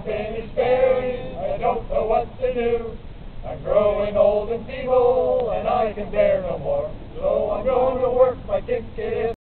I'm finished bearing, I don't know what to do. I'm growing old and feeble, and I can bear no more. So I'm going to work my ticket